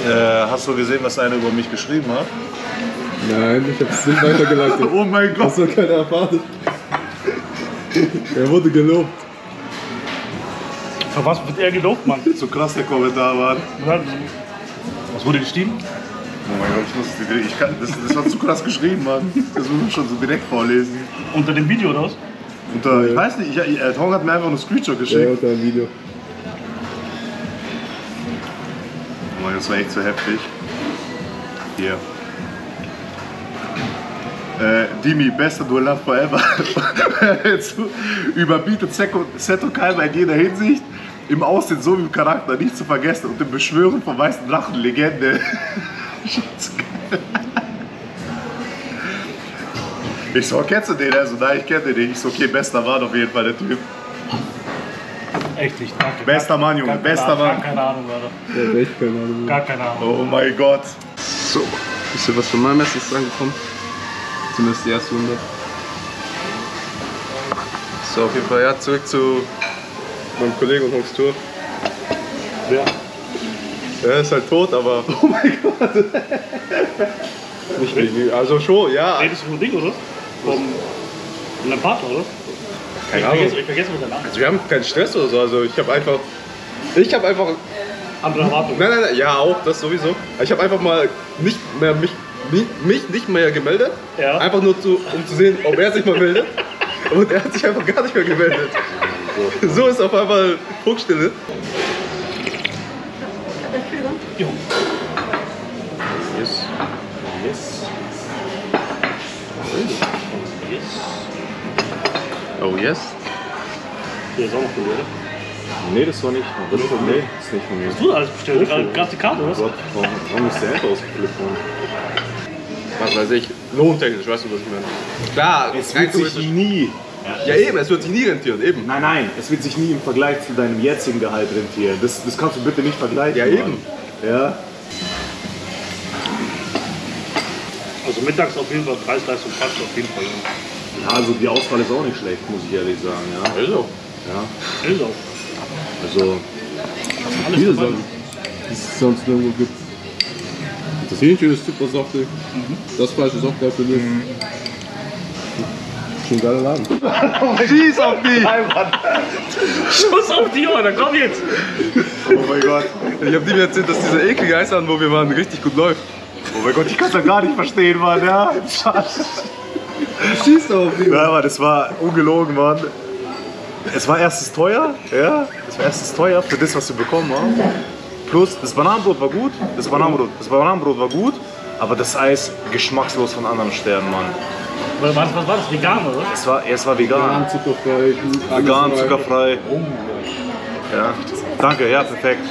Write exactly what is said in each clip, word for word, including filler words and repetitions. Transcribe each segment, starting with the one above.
Äh, hast du gesehen, was einer über mich geschrieben hat? Nein, ich hab's nicht weitergeleitet. Oh mein Gott. Das hat keiner erwartet. Er wurde gelobt. Für was wird er gelobt, Mann? So krass der Kommentar war. Was wurde geschrieben? Oh mein Gott, ich muss es direkt, ich kann, das, das war zu krass geschrieben, Mann. Das muss man schon so direkt vorlesen. Unter dem Video oder was? Unter, ich weiß nicht, ich, ich, Tom hat mir einfach nur einen Screenshot geschickt. Ja, unter ein Video. Oh mein Gott, das war echt so heftig. Hier. Äh, Dimi, bester Duellant forever. Überbietet Seto Kaiba in jeder Hinsicht. Im Aussehen so wie im Charakter, nicht zu vergessen. Und im Beschwören vom weißen Drachen, Legende. Ich so, kennst du den? Also, nein, ich kenne den nicht. Ich so, okay, bester Mann auf jeden Fall, der Typ. Echt nicht, danke. Bester Mann, Junge, bester Mann. Gar keine Ahnung, Alter. Der hat echt keine Ahnung. Gar keine Ahnung. Oh mein Gott. So, wisst ihr, was von meinem Essen ist angekommen? Zumindest die erste Runde. So, auf jeden Fall, ja, zurück zu meinem Kollegen und Honks Tour. Ja. Er ist halt tot, aber. Oh mein Gott. Nicht wirklich. Also schon, ja. Redest du vom Ding, oder? Vom deinem Partner, oder? Keine Ich Ahnung. vergesse, ich vergesse mit der Namen. Also wir haben keinen Stress oder so. Also ich habe einfach. Ich habe einfach. Andere Erwartungen. Nein, nein, nein, ja auch, das sowieso. Ich habe einfach mal nicht mehr mich, mich, mich nicht mehr gemeldet. Ja. Einfach nur zu, um zu sehen, ob er sich mal meldet. Und er hat sich einfach gar nicht mehr gemeldet. So ist auf einmal Funkstille. Jo. Yes. Yes. Yes. Oh yes. Hier ist auch noch von dir, oder? Nee, das war nicht. Das ist, nee, das ist nicht von mir. Hast du alles bestellt? Gerade gerade die Karte, oder was? Gott, warum, warum ist der einfach ausgeflippt worden? Was weiß ich. Lohntechnisch, weißt du, was ich meine? Klar, Es rein wird sich theoretisch- nie. Ja eben, es wird sich nie rentieren, eben. Nein, nein, es wird sich nie im Vergleich zu deinem jetzigen Gehalt rentieren. Das, das kannst du bitte nicht vergleichen. Ja, Mann. eben. Ja. Also mittags auf jeden Fall, Preis-Leistung passt auf jeden Fall. Ja, also die Auswahl ist auch nicht schlecht, muss ich ehrlich sagen. Ja. Also. Ja. Ist auch. Also, Alles Viele dabei. Sachen, die es sonst nirgendwo gibt. Das Hähnchen ist super saftig. Das Fleisch ist auch geil für dich. Schon ein geiler Laden. Schieß auf die! Schuss auf die Ohren, komm jetzt! Oh mein Gott. Ich hab dir erzählt, dass dieser eklige Eisladen, wo wir waren, richtig gut läuft. Oh mein Gott, ich kann es ja gar nicht verstehen, Mann. Ja. Schießt auf die. Ja, aber das war ungelogen, Mann. Es war erstens teuer, ja. Es war erstens teuer für das, was wir bekommen haben. Plus, das Bananenbrot war gut. Das Bananenbrot, das Bananenbrot war gut. Aber das Eis geschmackslos von anderen Sternen, Mann. Was, was war das? Vegan, oder? Es war, es war vegan. Zuckerfrei. Vegan, zuckerfrei. Ja. Danke, ja, perfekt.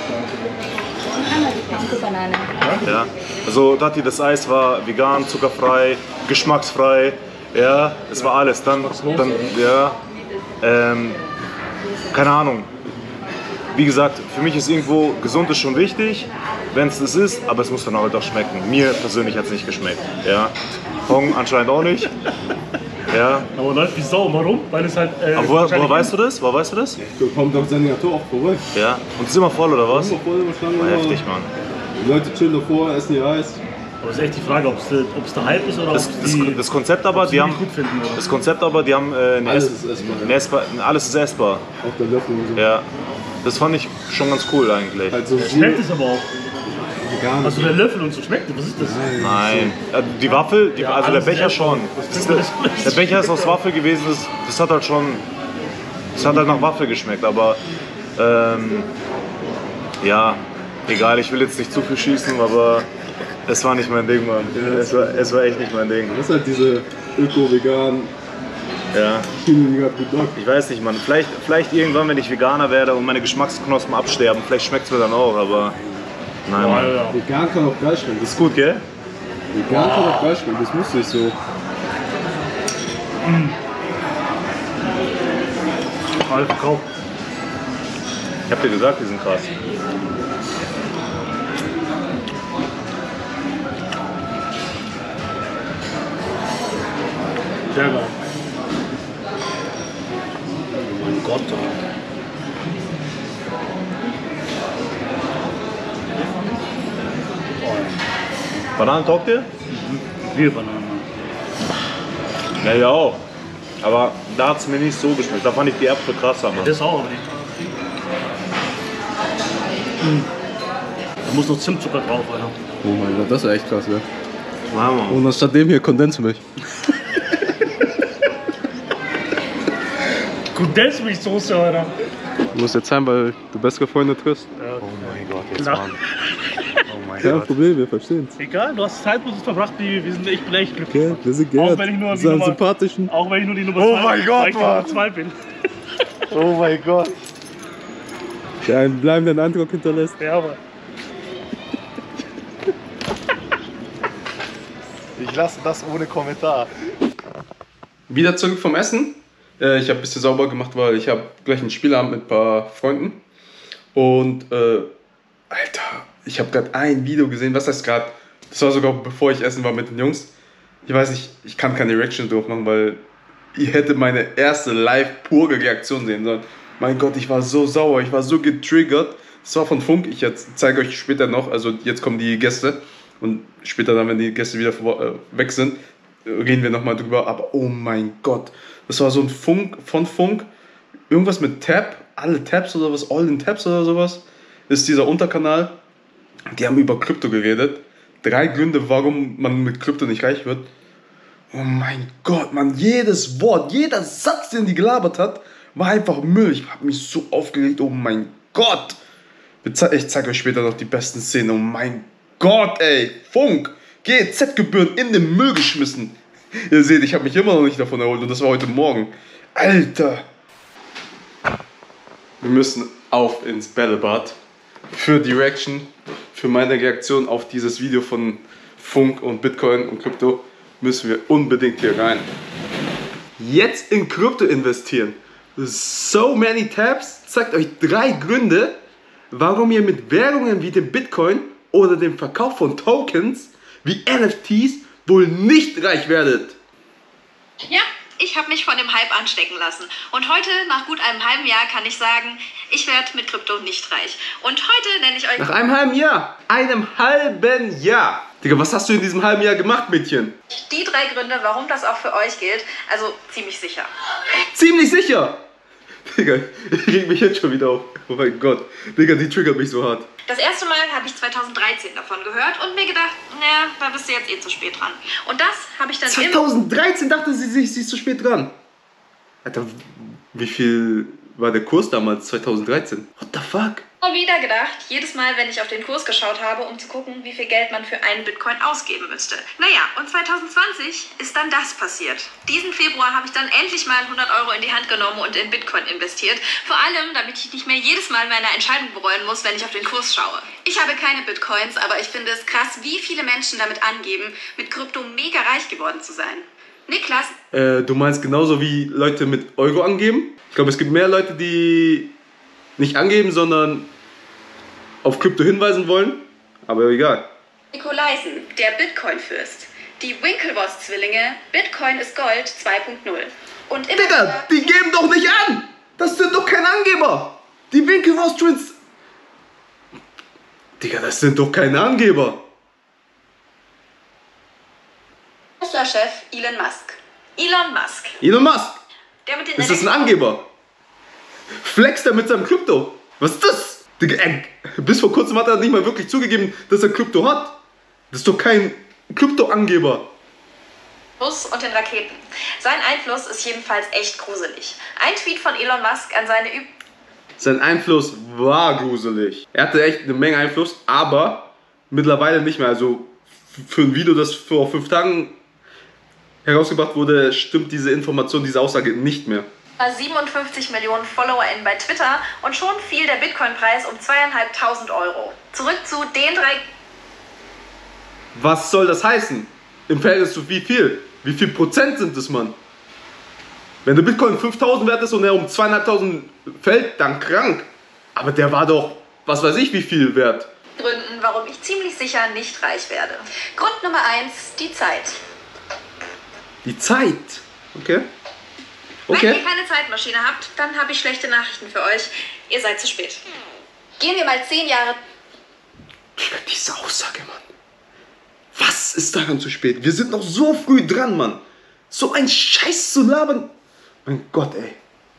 Banane. Ja. Also Tati, das Eis war vegan, zuckerfrei, geschmacksfrei. Ja, es war alles. Dann, dann ja, ähm, keine Ahnung. Wie gesagt, für mich ist irgendwo gesund ist schon wichtig, wenn es das ist, aber es muss dann halt auch schmecken. Mir persönlich hat es nicht geschmeckt. Ja. Hong anscheinend auch nicht. Ja. Aber läuft wie Sau. Warum? Weil es halt. Äh, Aber woher, woher wahrscheinlich- weißt du das? Woher weißt du das? Kommt auf Sendiator auch vorbei. Ja. Und es ist immer voll oder was? Immer voll, immer Schlange, War immer- heftig, Mann. Die Leute chillen davor, essen ihr Eis. Aber es ist echt die Frage, ob es der Hype ist oder Das, ob das, die das Konzept aber, die die haben gut finden. Oder? das Konzept aber, die haben äh, eine Alles Ess- ist essbar, eine ja. essbar, alles ist essbar. Auch der Löffel und so. Ja. Das fand ich schon ganz cool eigentlich. Halt so Schmeckt es aber auch. vegan. Also der Löffel und so schmeckt es. Was ist das? Nein. Ja, die Waffel, die, Ja, also der alles Becher essbar. schon. Das, der, der Becher ist aus Waffel gewesen, das, das hat halt schon, das hat halt nach Waffel geschmeckt, aber ähm, ja, egal, ich will jetzt nicht zu viel schießen, aber es war nicht mein Ding, Mann. Es war, es war echt nicht mein Ding. Das ist halt diese öko-vegan Ja. Schiene, die gerade gut läuft. Ich weiß nicht, Mann. Vielleicht, vielleicht irgendwann, wenn ich Veganer werde und meine Geschmacksknospen absterben, vielleicht schmeckt es mir dann auch, aber nein, Mann. Ja, ja. Vegan kann auch geil schmecken. Ist gut, gell? Vegan kann auch geil schmecken, das muss nicht so. Alles verkauft. Ich hab dir gesagt, die sind krass. Sehr geil. Oh mein Gott. Bananen taugt dir? Viel Bananen. Ja, ja auch. Aber da hat es mir nicht so geschmeckt. Da fand ich die Äpfel krasser, Mann. Das auch, aber nicht. Hm. Da muss noch Zimtzucker drauf, Alter. Oh mein Gott, das ist echt krass, ja. Ja, Mann. Und anstatt dem hier Kondensmilch. Kondensmilchsoße, Alter. Du musst jetzt sein, weil du bessere Freunde triffst. Ja, Oh mein Gott, jetzt Klar. Mann. Oh mein Kein Gott. Problem, wir verstehen's. egal, du hast Zeit mit uns verbracht, Baby. Wir sind echt, bin echt glücklich. Okay, wir sind Auch Gerd. wenn ich nur Wir die sind Nummer- sympathischen. Auch wenn ich nur die Nummer Oh zwei mein Gott, weil ich die Nummer Mann. zwei bin. Oh mein Gott. Der einen bleibenden Eindruck hinterlässt. Ja, aber. Ich lasse das ohne Kommentar. Wieder zurück vom Essen. Äh, ich habe ein bisschen sauber gemacht, weil ich habe gleich einen Spielabend mit ein paar Freunden. Und, äh, Alter, ich habe gerade ein Video gesehen. Was heißt gerade? Das war sogar bevor ich essen war mit den Jungs. Ich weiß nicht, ich kann keine Reaction drauf machen, weil ihr hättet meine erste live pure Reaktion sehen sollen. Mein Gott, ich war so sauer, ich war so getriggert. Das war von Funk, ich jetzt zeige euch später noch, also jetzt kommen die Gäste. Und später dann, wenn die Gäste wieder vor, äh, weg sind, reden wir nochmal drüber. Aber oh mein Gott, das war so ein Funk von Funk. Irgendwas mit Tab, alle Tabs oder was, All in Tabs oder sowas, ist dieser Unterkanal. Die haben über Krypto geredet. Drei Gründe, warum man mit Krypto nicht reich wird. Oh mein Gott, man, jedes Wort, jeder Satz, den die gelabert hat, war einfach Müll. Ich habe mich so aufgeregt, oh mein Gott. Ich zeige euch später noch die besten Szenen, oh mein Gott, ey. Funk, G E Z-Gebühren in den Müll geschmissen. Ihr seht, ich habe mich immer noch nicht davon erholt und das war heute Morgen. Alter. Wir müssen auf ins Battlebad für die Reaction, für meine Reaktion auf dieses Video von Funk und Bitcoin und Krypto müssen wir unbedingt hier rein. Jetzt in Krypto investieren. So many tabs zeigt euch drei Gründe, warum ihr mit Währungen wie dem Bitcoin oder dem Verkauf von Tokens wie N F Ts wohl nicht reich werdet. Ja, ich habe mich von dem Hype anstecken lassen. Und heute, nach gut einem halben Jahr, kann ich sagen, ich werde mit Krypto nicht reich. Und heute nenne ich euch... Nach einem halben Jahr. Einem halben Jahr. Digga, was hast du in diesem halben Jahr gemacht, Mädchen? die drei Gründe, warum das auch für euch gilt. Also ziemlich sicher. Ziemlich sicher. Digga, ich reg mich jetzt schon wieder auf. Oh mein Gott. Digga, die triggert mich so hart. Das erste Mal habe ich zweitausenddreizehn davon gehört und mir gedacht, naja, da bist du jetzt eh zu spät dran. Und das habe ich dann im... zweitausenddreizehn dachte sie sich, sie ist zu spät dran. Alter, wie viel war der Kurs damals, zweitausenddreizehn? What the fuck? Immer wieder gedacht, jedes Mal, wenn ich auf den Kurs geschaut habe, um zu gucken, wie viel Geld man für einen Bitcoin ausgeben müsste. Naja, und zweitausendzwanzig ist dann das passiert. Diesen Februar habe ich dann endlich mal hundert Euro in die Hand genommen und in Bitcoin investiert. Vor allem, damit ich nicht mehr jedes Mal meine Entscheidung bereuen muss, wenn ich auf den Kurs schaue. Ich habe keine Bitcoins, aber ich finde es krass, wie viele Menschen damit angeben, mit Krypto mega reich geworden zu sein. Niklas? Äh, du meinst genauso wie Leute mit Euro angeben? Ich glaube, es gibt mehr Leute, die nicht angeben, sondern auf Krypto hinweisen wollen. Aber egal. Nikolaisen, der Bitcoin-Fürst. Die Winklevoss-Zwillinge, Bitcoin ist Gold zwei punkt null. Und immer Digga, wieder- die geben doch nicht an! Das sind doch keine Angeber! Die Winklevoss Twins. Digga, das sind doch keine Angeber! Tesla-Chef Elon Musk. Elon Musk. Elon Musk! Der mit den Ist das ein Elektro- Angeber? Flext er mit seinem Krypto? Was ist das? Digga, ey, bis vor kurzem hat er nicht mal wirklich zugegeben, dass er Krypto hat. Das ist doch kein Krypto-Angeber. Bus und den Raketen. Sein Einfluss ist jedenfalls echt gruselig. Ein Tweet von Elon Musk an seine Üb... Sein Einfluss war gruselig. Er hatte echt eine Menge Einfluss, aber mittlerweile nicht mehr. Also für ein Video, das vor fünf Tagen herausgebracht wurde, stimmt diese Information, diese Aussage nicht mehr. siebenundfünfzig Millionen FollowerInnen bei Twitter und schon fiel der Bitcoin-Preis um zweieinhalbtausend Euro. Zurück zu den drei... Was soll das heißen? Im Verhältnis zu wie viel? Wie viel Prozent sind es, Mann? Wenn der Bitcoin fünftausend wert ist und er um zweieinhalbtausend fällt, dann krank. Aber der war doch, was weiß ich, wie viel wert. Gründen, warum ich ziemlich sicher nicht reich werde. Grund Nummer eins, die Zeit. Die Zeit. Okay. Wenn Okay. ihr keine Zeitmaschine habt, dann habe ich schlechte Nachrichten für euch. Ihr seid zu spät. Gehen wir mal zehn Jahre... Digga, diese Aussage, Mann. Was ist daran zu spät? Wir sind noch so früh dran, Mann. So ein Scheiß zu labern. Mein Gott, ey.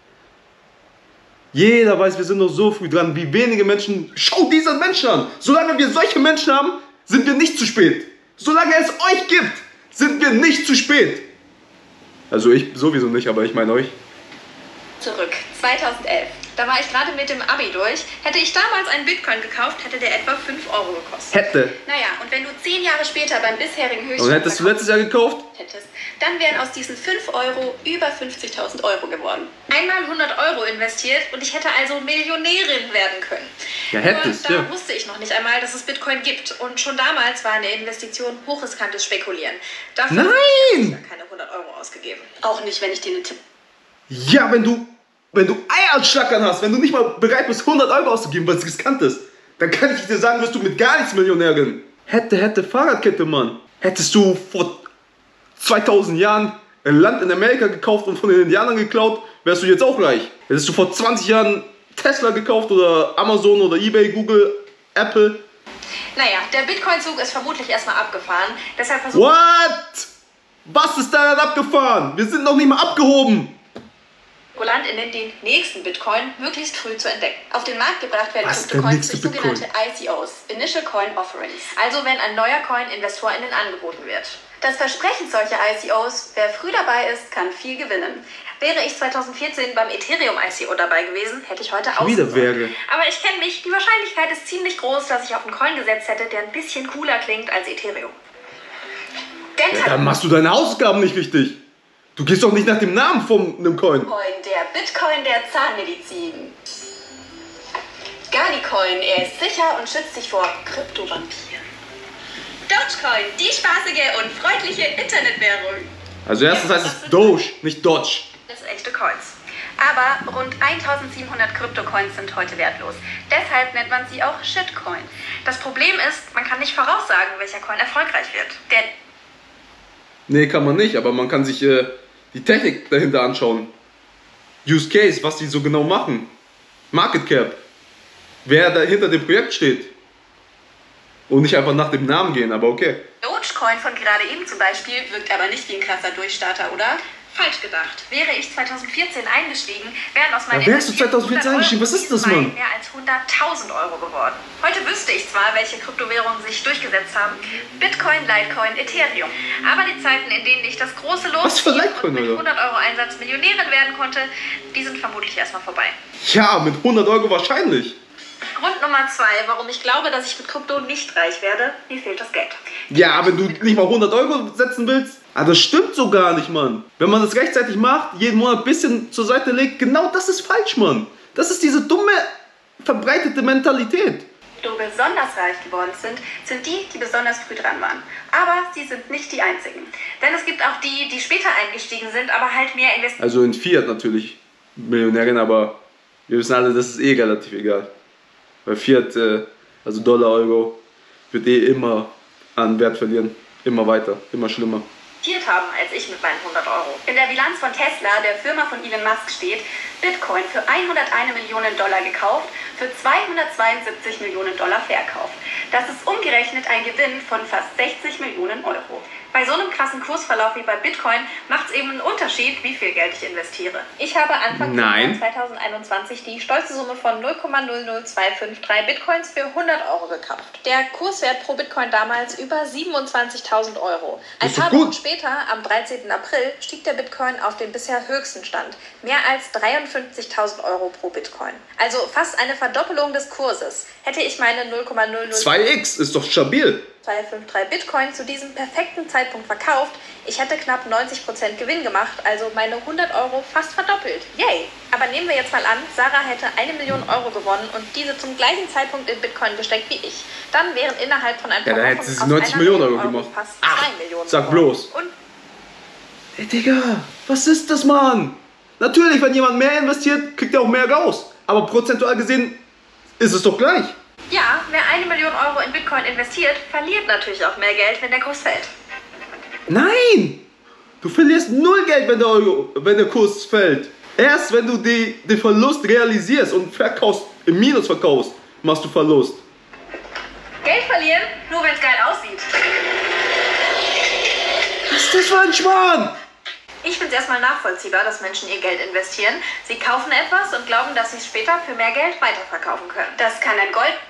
Jeder weiß, wir sind noch so früh dran. Wie wenige Menschen... Schau diesen Menschen an. Solange wir solche Menschen haben, sind wir nicht zu spät. Solange es euch gibt, sind wir nicht zu spät. Also ich sowieso nicht, aber ich meine euch. Zurück, zweitausendelf. Da war ich gerade mit dem Abi durch. Hätte ich damals einen Bitcoin gekauft, hätte der etwa fünf Euro gekostet. Hätte. Naja, und wenn du zehn Jahre später beim bisherigen Höchststand... Und hättest du letztes Jahr gekauft? Hättest, dann wären aus diesen fünf Euro über fünfzigtausend Euro geworden. Einmal hundert Euro investiert und ich hätte also Millionärin werden können. Ja, hättest, Nur, da ja. wusste ich noch nicht einmal, dass es Bitcoin gibt. Und schon damals war eine Investition hochriskantes Spekulieren. Dafür Nein! hätte ich ja keine hundert Euro ausgegeben. Auch nicht, wenn ich dir einen Tipp... Ja, wenn du, wenn du Eier als Schlackern hast, wenn du nicht mal bereit bist, hundert Euro auszugeben, weil es riskant ist, dann kann ich dir sagen, wirst du mit gar nichts Millionärin. Hätte, hätte, Fahrradkette, Mann. Hättest du vor zweitausend Jahren ein Land in Amerika gekauft und von den Indianern geklaut, wärst du jetzt auch reich. Hättest du vor zwanzig Jahren Tesla gekauft oder Amazon oder eBay, Google, Apple. Naja, der Bitcoin-Zug ist vermutlich erstmal abgefahren. Deshalb versuche What? Was ist daran abgefahren? Wir sind noch nicht mal abgehoben. in den nächsten Bitcoin möglichst früh zu entdecken. Auf den Markt gebracht werden Was, der Kryptocoins nächste durch Bitcoin? sogenannte I C Os, Initial Coin Offerings. Also wenn ein neuer Coin InvestorInnen angeboten wird. Das Versprechen solcher I C Os, wer früh dabei ist, kann viel gewinnen. Wäre ich zweitausendvierzehn beim Ethereum I C O dabei gewesen, hätte ich heute Wieder ausgesorgt. wäre. Aber ich kenne mich, die Wahrscheinlichkeit ist ziemlich groß, dass ich auf einen Coin gesetzt hätte, der ein bisschen cooler klingt als Ethereum. Ja, dann machst du deine Hausaufgaben nicht richtig. Du gehst doch nicht nach dem Namen von einem Coin. Bitcoin, der Bitcoin der Zahnmedizin. Garnicoin, er ist sicher und schützt dich vor Kryptovampiren. Dogecoin, die spaßige und freundliche Internetwährung. Also erstens heißt es Doge, nicht Dodge. Das sind echte Coins. Aber rund eintausendsiebenhundert Kryptocoins sind heute wertlos. Deshalb nennt man sie auch Shitcoin. Das Problem ist, man kann nicht voraussagen, welcher Coin erfolgreich wird. Denn Nee, kann man nicht, aber man kann sich äh, die Technik dahinter anschauen. Use Case, was die so genau machen. Market Cap. Wer da hinter dem Projekt steht. Und nicht einfach nach dem Namen gehen, aber okay. Dogecoin von gerade eben zum Beispiel wirkt aber nicht wie ein krasser Durchstarter, oder? Falsch gedacht. Wäre ich zweitausendvierzehn eingestiegen, wären aus meinen Ja, wärst du zweitausendvierzehn eingestiegen? Was ist das, Mann? mehr als hunderttausend Euro geworden. Heute wüsste ich zwar, welche Kryptowährungen sich durchgesetzt haben. Bitcoin, Litecoin, Ethereum. Aber die Zeiten, in denen ich das große Los Was für ziehen Litecoin, und mit Alter? hundert Euro Einsatz Millionärin werden konnte, die sind vermutlich erstmal vorbei. Ja, mit hundert Euro wahrscheinlich. Grund Nummer zwei, warum ich glaube, dass ich mit Krypto nicht reich werde, mir fehlt das Geld. Ja, wenn du nicht mal hundert Euro setzen willst. Ah, das stimmt so gar nicht, Mann. Wenn man das rechtzeitig macht, jeden Monat ein bisschen zur Seite legt, genau das ist falsch, Mann. Das ist diese dumme, verbreitete Mentalität. Die besonders reich geworden sind, sind die, die besonders früh dran waren. Aber sie sind nicht die einzigen. Denn es gibt auch die, die später eingestiegen sind, aber halt mehr investiert. Also in Fiat natürlich Millionärin, aber wir wissen alle, das ist eh relativ egal. Weil Fiat, äh, also Dollar, Euro, wird eh immer an Wert verlieren. Immer weiter, immer schlimmer. haben als ich mit meinen hundert Euro. In der Bilanz von Tesla, der Firma von Elon Musk, steht, Bitcoin für hunderteins Millionen Dollar gekauft, für zweihundertzweiundsiebzig Millionen Dollar verkauft. Das ist umgerechnet ein Gewinn von fast sechzig Millionen Euro. Bei so einem krassen Kursverlauf wie bei Bitcoin macht es eben einen Unterschied, wie viel Geld ich investiere. Ich habe Anfang Nein. zweitausendeinundzwanzig die stolze Summe von null Komma null null zwei fünf drei Bitcoins für hundert Euro gekauft. Der Kurswert pro Bitcoin damals über siebenundzwanzigtausend Euro. Ein Das ist paar gut. Wochen später, am dreizehnten April, stieg der Bitcoin auf den bisher höchsten Stand. Mehr als dreiundfünfzigtausend Euro pro Bitcoin. Also fast eine Verdoppelung des Kurses. Hätte ich meine null Komma null null zwei x ist doch stabil. zwei fünf drei Bitcoin zu diesem perfekten Zeitpunkt verkauft, ich hätte knapp neunzig Prozent Gewinn gemacht, also meine hundert Euro fast verdoppelt. Yay! Aber nehmen wir jetzt mal an, Sarah hätte eine Million Euro gewonnen und diese zum gleichen Zeitpunkt in Bitcoin gesteckt wie ich. Dann wären innerhalb von ein paar Ja, dann Wochen hätte sie aus neunzig einer Millionen Euro Million gemacht. fast Ach, zwei Millionen sag geworden. bloß. Und Ey, Digga, was ist das, Mann? Natürlich, wenn jemand mehr investiert, kriegt er auch mehr raus. Aber prozentual gesehen ist es doch gleich. ja, wer eine Million Euro in Bitcoin investiert, verliert natürlich auch mehr Geld, wenn der Kurs fällt. Nein! Du verlierst null Geld, wenn der, Euro, wenn der Kurs fällt. Erst wenn du die, den Verlust realisierst und verkaufst, im Minus verkaufst, machst du Verlust. Geld verlieren, nur wenn es geil aussieht. Was ist das für ein Schmarrn? Ich finde es erstmal nachvollziehbar, dass Menschen ihr Geld investieren. Sie kaufen etwas und glauben, dass sie es später für mehr Geld weiterverkaufen können. Das kann ein Gold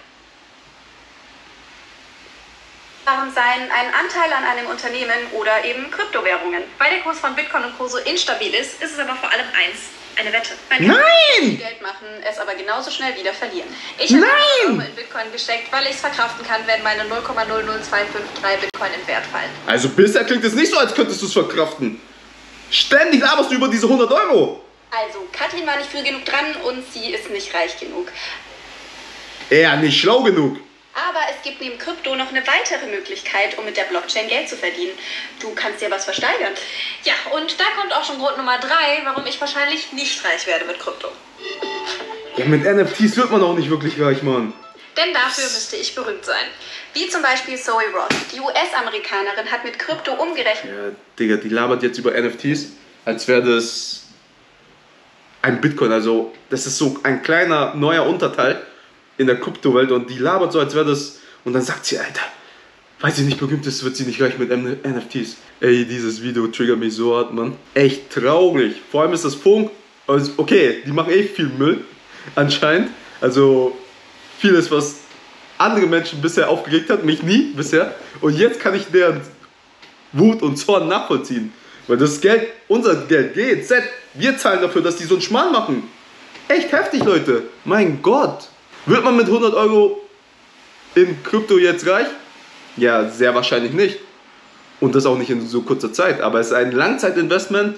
sein, ein Anteil an einem Unternehmen oder eben Kryptowährungen. Weil der Kurs von Bitcoin und Co. so instabil ist, ist es aber vor allem eins. Eine Wette. Man kann Nein! Geld machen, es aber genauso schnell wieder verlieren. Ich habe Euro in Bitcoin gesteckt, weil ich es verkraften kann, wenn meine null Komma null null zwei fünf drei Bitcoin im Wert fallen. Also bisher klingt es nicht so, als könntest du es verkraften. Ständig laberst du über diese hundert Euro. Also, Katrin war nicht früh genug dran und sie ist nicht reich genug. Eher nicht schlau genug. Aber es gibt neben Krypto noch eine weitere Möglichkeit, um mit der Blockchain Geld zu verdienen. Du kannst dir was versteigern. Ja, und da kommt auch schon Grund Nummer drei, warum ich wahrscheinlich nicht reich werde mit Krypto. Ja, mit N F Ts wird man auch nicht wirklich reich, Mann. Denn dafür müsste ich berühmt sein. Wie zum Beispiel Zoe Roth. Die U S-Amerikanerin hat mit Krypto umgerechnet. Ja, Digga, die labert jetzt über N F Ts, als wäre das ein Bitcoin. Also, das ist so ein kleiner, neuer Unterteil in der Kryptowelt und die labert so, als wäre das. Und dann sagt sie, Alter, weil sie nicht berühmt ist, wird sie nicht reich mit N F Ts. Ey, dieses Video triggert mich so hart, Mann. Echt traurig. Vor allem ist das Funk. Also, okay, die machen eh viel Müll, anscheinend. Also, vieles, was andere Menschen bisher aufgeregt hat, mich nie bisher. Und jetzt kann ich deren Wut und Zorn nachvollziehen. Weil das Geld, unser Geld, G Z, wir zahlen dafür, dass die so einen Schmarrn machen. Echt heftig, Leute. Mein Gott. Wird man mit hundert Euro in Krypto jetzt reich? Ja, sehr wahrscheinlich nicht. Und das auch nicht in so kurzer Zeit. Aber es ist ein Langzeitinvestment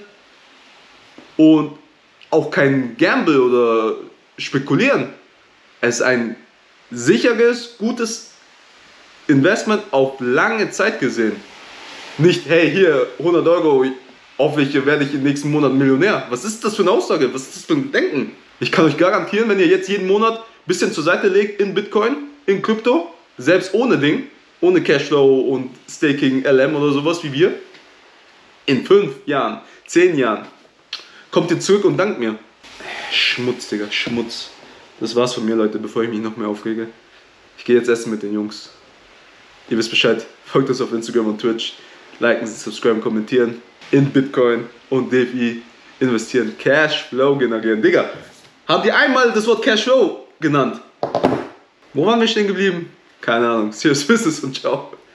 und auch kein Gamble oder Spekulieren. Es ist ein sicheres, gutes Investment auf lange Zeit gesehen. Nicht, hey, hier hundert Euro, auf welche werde ich im nächsten Monat Millionär. Was ist das für eine Aussage? Was ist das für ein Denken? Ich kann euch garantieren, wenn ihr jetzt jeden Monat ein bisschen zur Seite legt in Bitcoin, in Krypto, selbst ohne Ding, ohne Cashflow und Staking L M oder sowas wie wir, in fünf Jahren, zehn Jahren, kommt ihr zurück und dankt mir. Schmutz, Digga, Schmutz. Das war's von mir, Leute, bevor ich mich noch mehr aufrege. Ich gehe jetzt essen mit den Jungs. Ihr wisst Bescheid, folgt uns auf Instagram und Twitch, liken, subscriben, kommentieren, in Bitcoin und D F I investieren, Cashflow generieren. Digga, haben die einmal das Wort Cashflow genannt? Wo waren wir stehen geblieben? Keine Ahnung. Serious Business und ciao.